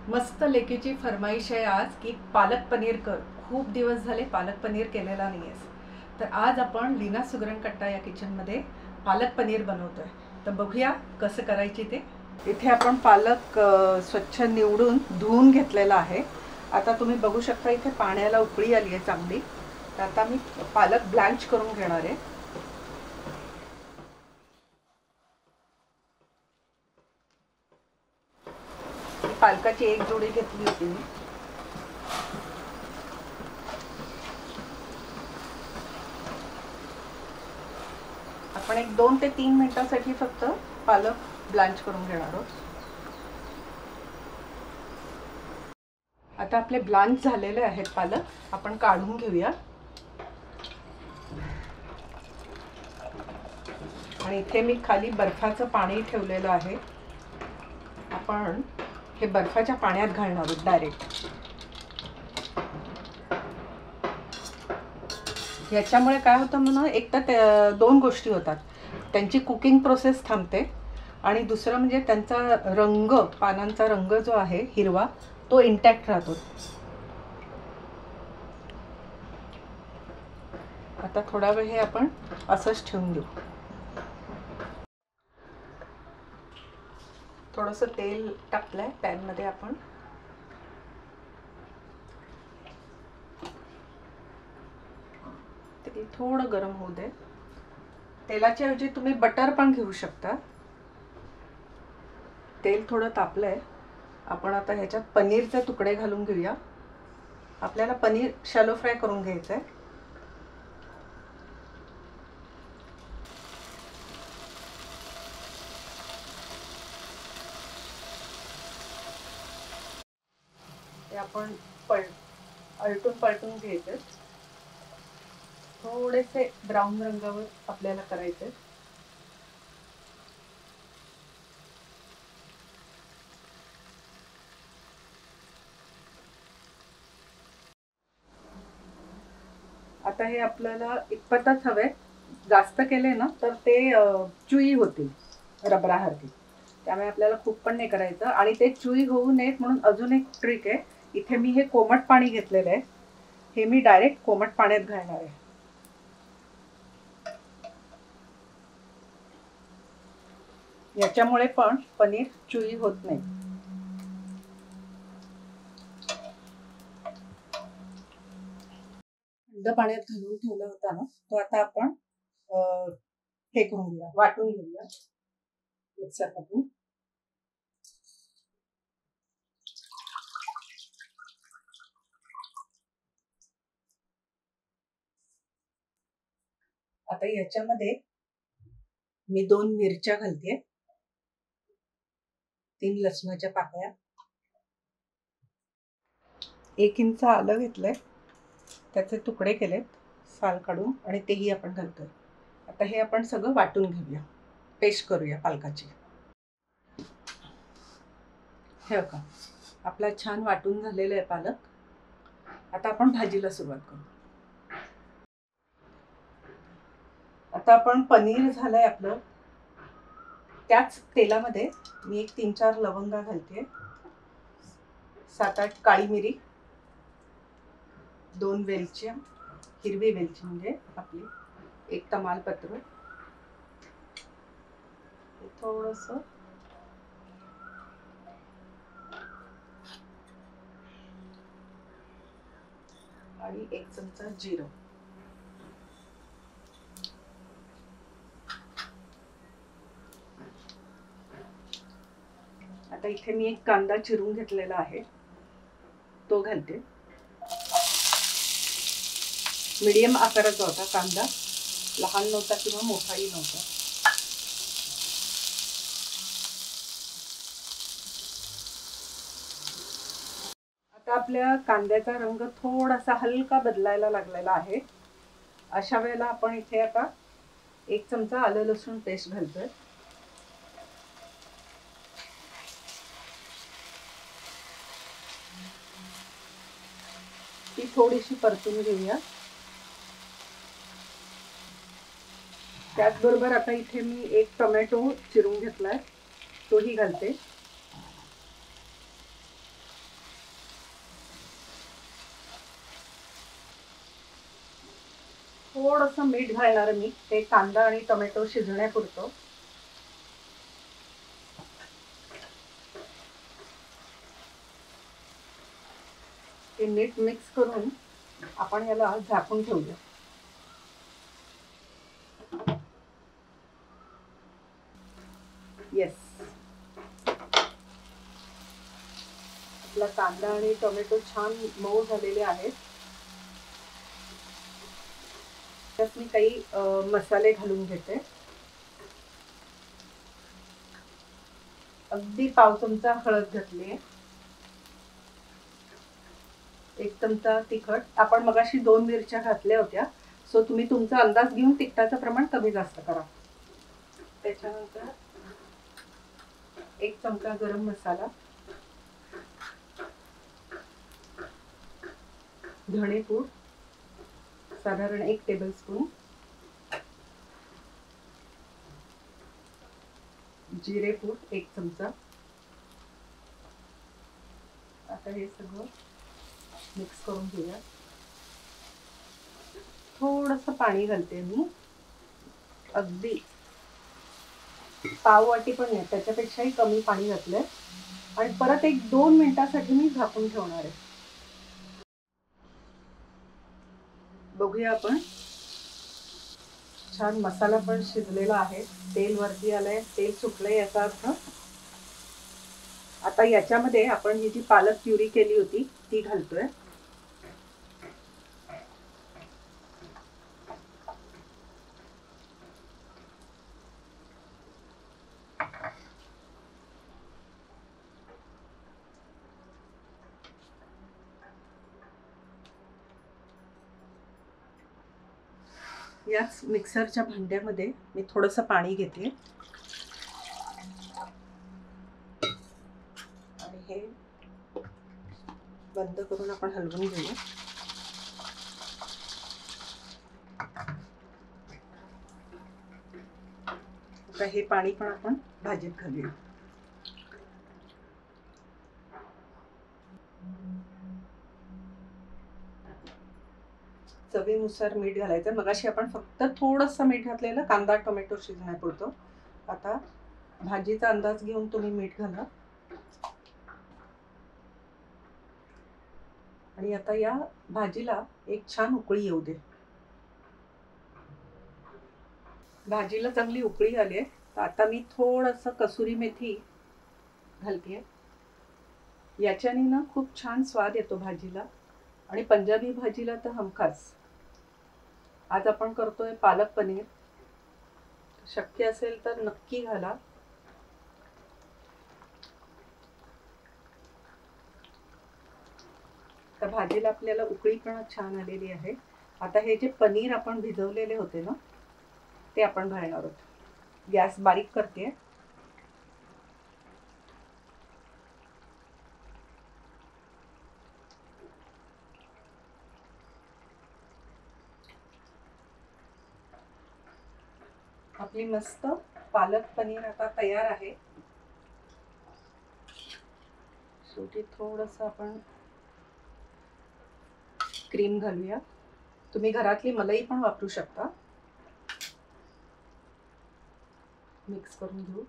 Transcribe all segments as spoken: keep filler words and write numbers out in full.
मस्त लेकीची फरमाईश आहे आज की पालक पनीर कर. खूप दिवस झाले पालक पनीर केलेला नाही आहेस. तर आज आपण लीना सुगरणकट्टा या किचनमध्ये पालक पनीर बनवतोय. तर बघूया कसं करायची ते. इथे आपण पालक स्वच्छ निवडून धुवून घेतलेला आहे. आता तुम्ही बघू शकता इथे पाण्याला उकळी आली आहे चांगली. तर आता मी पालक ब्लँच करून घेणार आहे. पालकाची एक जोडी घेतली होती मी. आपण एक दोन ते तीन मिनिटांसाठी फक्त पालक ब्लँच करून घेणार आहोत. आता आपले ब्लँच झालेले आहेत पालक, आपण काढून घेऊया. आणि इथे मी खाली बर्फाचं पाणी ठेवलेलं आहे. आपण हे बर्फाच्या पाण्यात घालणार आहोत डायरेक्ट. याच्यामुळे काय होतं म्हणून एक तर दोन गोष्टी होतात. त्यांची कुकिंग प्रोसेस थांबते आणि दुसरं म्हणजे त्यांचा रंग, पानांचा रंग जो आहे हिरवा, तो इंटॅक्ट राहतो. आता थोडा वेळ हे आपण असंच ठेवून देऊ. थोडंसं तेल टाकलंय पॅनमध्ये आपण. ते थोडं गरम होऊ दे. तेलाच्या ऐवजी तुम्ही बटर पण घेऊ शकता. तेल थोडं तापलंय. आपण आता ह्याच्यात पनीरचे तुकडे घालून घेऊया. आपल्याला पनीर शॅलो फ्राय करून घ्यायचं आहे. ते आपण पल अलटून पलटून घ्यायचे. थोडेसे ब्राऊन रंगावर आपल्याला करायचे. आता हे आपल्याला इतपतच हवे. जास्त केले ना तर ते चुई होतील रबरासारखी. त्यामुळे आपल्याला खूप पण नाही करायचं. आणि ते चुई होऊ नयेत म्हणून अजून एक ट्रिक आहे. इथे मी हे कोमट पाणी घेतलेलं आहे. हे मी डायरेक्ट कोमट पाण्यात घालणार आहे. याच्यामुळे पण पनीर चुई होत नाही. थंड पाण्यात घालून ठेवला होता ना, तो आता आपण हे करून घेऊया, वाटून घेऊया मिक्सरमधून. आता याच्यामध्ये मी दोन मिरच्या घालते, तीन लसणाच्या पाकळ्या, एक इंच आलं घेतलंय, त्याचे तुकडे केलेत साल काढून आणि तेही आपण घालतोय. आता हे आपण सगळं वाटून घेऊया, पेस्ट करूया पालकाची. हे बघा आपला छान वाटून झालेला आहे पालक. आता आपण भाजीला सुरुवात करू. आता आपण पनीर झालंय आपलं. त्याच तेलामध्ये मी एक तीन चार लवंगा घालते, सात आठ काळी मिरी, दोन वेलच्या, हिरवी वेलची म्हणजे आपली, एक तमालपत्र, थोडस आणि एक चमचा जिरं. आता इथे मी एक कांदा चिरून घेतलेला आहे, तो घालते. मीडियम आकाराचा होता कांदा, लहान नव्हता किंवा मोठाही नव्हता. आता आपल्या कांद्याचा रंग थोडासा हलका बदलायला लागलेला आहे. अशा वेळेला आपण इथे आता एक चमचा आलं लसूण पेस्ट घालतोय. ती थोडीशी परतून घेऊया. त्याचबरोबर आता इथे मी एक टोमॅटो चिरून घेतलाय, तोही घालते. थोडंसं मीठ घालणार मी, ते कांदा आणि टोमॅटो शिजण्यापुरतं. ते मीठ मिक्स करून आपण याला झाकून ठेवूया. येस, आपला कांदा आणि टोमॅटो छान मऊ झालेले आहेत. त्यात मी काही मसाले घालून घेते. अगदी पाव चमचा हळद घातली आहे, एक चमचा तिखट. आपण मगाशी दोन मिरच्या घातल्या होत्या, सो तुम्ही तुमचा अंदाज घेऊन तिखटाचं प्रमाण कमी जास्त करा. त्याच्यानंतर एक चमचा गरम मसाला, धणेपूड साधारण एक टेबलस्पून, जिरेपूड एक चमचा. आता हे सगळं मिक्स करून घेऊया. थोडंसं पाणी घालते मी, अगदी पाव वाटी पण नाही, त्याच्यापेक्षाही कमी पाणी घातलंय. आणि परत एक दोन मिनिटासाठी मी झाकून ठेवणार आहे. बघूया आपण. छान मसाला पण शिजलेला आहे, तेल वरती आलंय, तेल सुटलंय याचा अर्थ. आता याच्यामध्ये आपण ही जी पालक प्युरी केली होती ती घालतोय. याच मिक्सरच्या भांड्यामध्ये मी थोडंसं पाणी घेते आणि हे बंद करून आपण हलवून घेऊया. आता हे पाणी पण आपण भाजीत घालूया. चवीनुसार मीठ घालायचं. मगाशी आपण फक्त थोडंसं मीठ घातलेलं कांदा टोमॅटो शिजण्यापुरतं. आता भाजीचा अंदाज घेऊन तुम्ही मीठ घाला. आणि आता या भाजीला एक छान उकळी येऊ दे. भाजीला चांगली उकळी आली आहे, तर आता मी थोडंसं कसुरी मेथी घालते. याच्याने ना खूप छान स्वाद येतो भाजीला, आणि पंजाबी भाजीला तर हमखास. आज आपण करतोय पालक पनीर, शक्य असेल तर नक्की घाला. तर भाजीला आपल्याला उकळी पण छान आलेली आहे. आता हे जे पनीर आपण भिजवलेले होते ना, ते आपण घालणार आहोत. गॅस बारीक करते. आपली मस्त पालक पनीर आता तयार आहे. शेवटी थोडंसं आपण क्रीम घालूया. तुम्ही घरातली मलाई पण वापरू शकता. मिक्स करून घेऊ.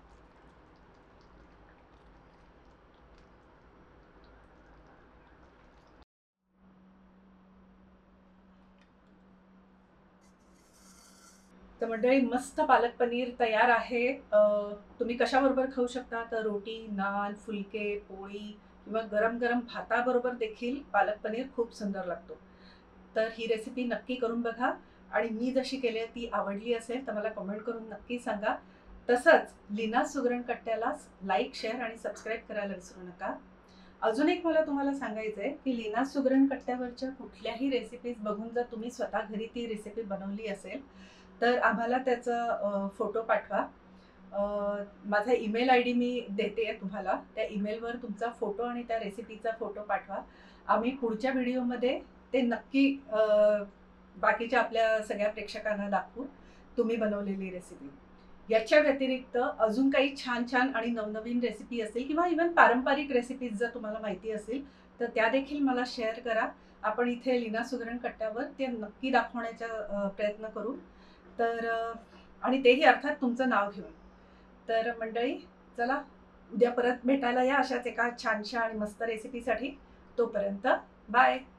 तर मंडळी, मस्त पालक पनीर तयार आहे. तुम्ही कशाबरोबर खाऊ शकता? तर रोटी, नान, फुलके, पोळी किंवा गरम गरम भाताबरोबर देखील पालक पनीर खूप सुंदर लागतो. तर ही रेसिपी नक्की करून बघा, आणि मी जशी केली आहे ती आवडली असेल तर मला कमेंट करून नक्की सांगा. तसंच लीना सुगरण कट्ट्याला लाईक, शेअर आणि सबस्क्राईब करायला विसरू नका. अजून एक मला तुम्हाला सांगायचं आहे की लीना सुगरण कट्ट्यावरच्या कुठल्याही रेसिपीज बघून जर तुम्ही स्वतः घरी ती रेसिपी बनवली असेल तर आम्हाला त्याचा फोटो पाठवा. माझा ईमेल आय डी मी देते तुम्हाला. त्या ईमेलवर तुमचा फोटो आणि त्या रेसिपीचा फोटो पाठवा. आम्ही पुढच्या व्हिडिओमध्ये ते नक्की बाकीच्या आपल्या सगळ्या प्रेक्षकांना दाखवू तुम्ही बनवलेली रेसिपी. याच्या व्यतिरिक्त अजून काही छान छान आणि नवनवीन रेसिपी असतील किंवा इव्हन पारंपरिक रेसिपीज जर तुम्हाला माहिती असेल तर त्या देखील मला शेअर करा. आपण इथे लीना सुगरण कट्ट्यावर ते नक्की दाखवण्याचा अ, प्रयत्न करू. तर अ, आणि तेही अर्थात तुमचं नाव घेऊन. तर मंडळी, चला उद्या परत भेटायला या अशाच एका छानशा आणि मस्त रेसिपीसाठी. तोपर्यंत बाय.